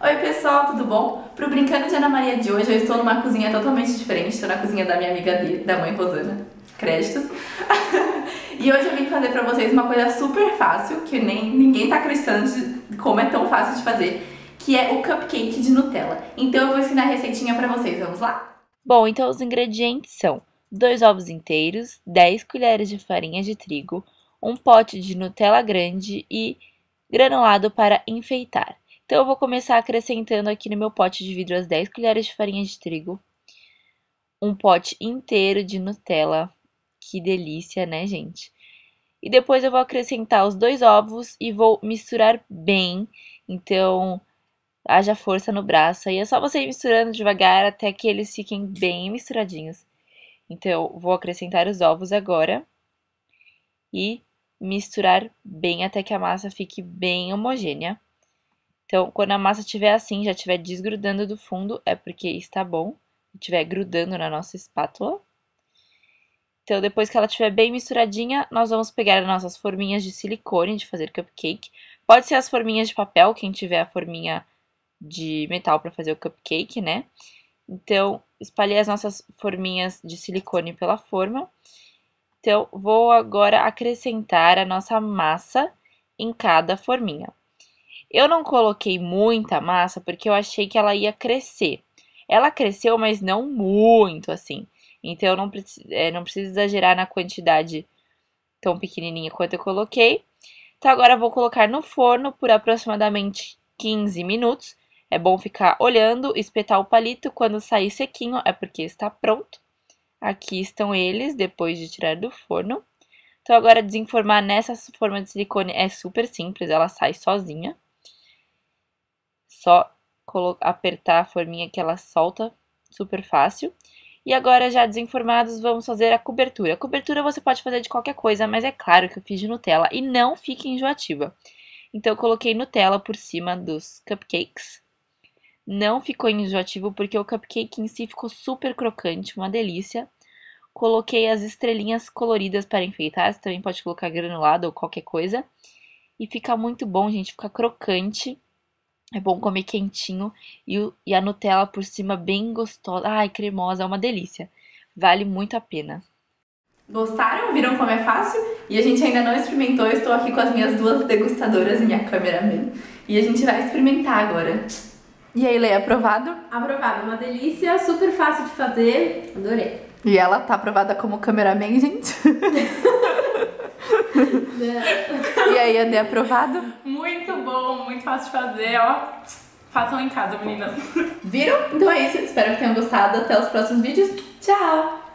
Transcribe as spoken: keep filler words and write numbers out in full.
Oi pessoal, tudo bom? Pro Brincando de Ana Maria de hoje eu estou numa cozinha totalmente diferente, estou na cozinha da minha amiga de, da mãe Rosana, créditos. E hoje eu vim fazer pra vocês uma coisa super fácil, que nem ninguém tá acreditando de como é tão fácil de fazer, que é o cupcake de Nutella. Então eu vou ensinar a receitinha pra vocês, vamos lá? Bom, então os ingredientes são dois ovos inteiros, dez colheres de farinha de trigo, um pote de Nutella grande e granulado para enfeitar. Então eu vou começar acrescentando aqui no meu pote de vidro as dez colheres de farinha de trigo, um pote inteiro de Nutella, que delícia, né, gente? E depois eu vou acrescentar os dois ovos e vou misturar bem, então haja força no braço. E é só você ir misturando devagar até que eles fiquem bem misturadinhos. Então, vou acrescentar os ovos agora e misturar bem até que a massa fique bem homogênea. Então, quando a massa estiver assim, já estiver desgrudando do fundo, é porque está bom. Estiver grudando na nossa espátula. Então, depois que ela estiver bem misturadinha, nós vamos pegar as nossas forminhas de silicone de fazer cupcake. Pode ser as forminhas de papel, quem tiver a forminha de metal para fazer o cupcake, né? Então, espalhei as nossas forminhas de silicone pela forma. Então, vou agora acrescentar a nossa massa em cada forminha. Eu não coloquei muita massa porque eu achei que ela ia crescer. Ela cresceu, mas não muito assim. Então, eu não, é, não preciso exagerar na quantidade tão pequenininha quanto eu coloquei. Então, agora eu vou colocar no forno por aproximadamente quinze minutos. É bom ficar olhando, espetar o palito. Quando sair sequinho, é porque está pronto. Aqui estão eles, depois de tirar do forno. Então, agora desenformar nessa forma de silicone é super simples, ela sai sozinha. Só apertar a forminha que ela solta, super fácil. E agora, já desenformados, vamos fazer a cobertura. A cobertura você pode fazer de qualquer coisa, mas é claro que eu fiz de Nutella e não fica enjoativa. Então, eu coloquei Nutella por cima dos cupcakes. Não ficou enjoativo porque o cupcake em si ficou super crocante, uma delícia. Coloquei as estrelinhas coloridas para enfeitar, você também pode colocar granulado ou qualquer coisa. E fica muito bom, gente, fica crocante. É bom comer quentinho e, o, e a Nutella por cima bem gostosa. Ai, cremosa, é uma delícia. Vale muito a pena. Gostaram? Viram como é fácil? E a gente ainda não experimentou, eu estou aqui com as minhas duas degustadoras e minha cameraman. E a gente vai experimentar agora. E aí, Leia, aprovado? Aprovado, uma delícia, super fácil de fazer, adorei. E ela tá aprovada como cameraman, gente? E aí, André, aprovado? Muito bom, muito fácil de fazer, ó. Façam em casa, meninas. Viram? Então é isso, espero que tenham gostado. Até os próximos vídeos. Tchau!